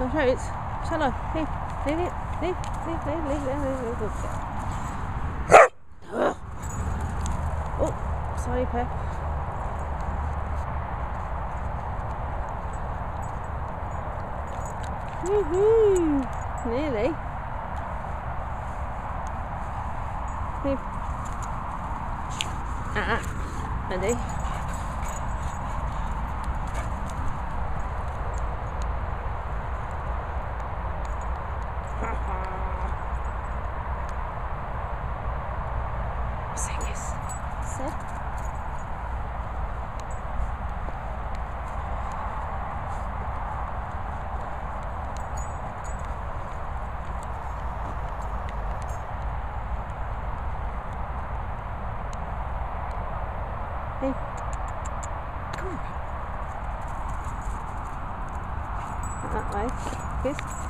Your throat. Shall I? Leave it. Leave. Good girl. Oh, sorry, Pep. Woohoo! Nearly. Leave. Ready? Say yes. Say. Hey. Come on. That way. Kiss.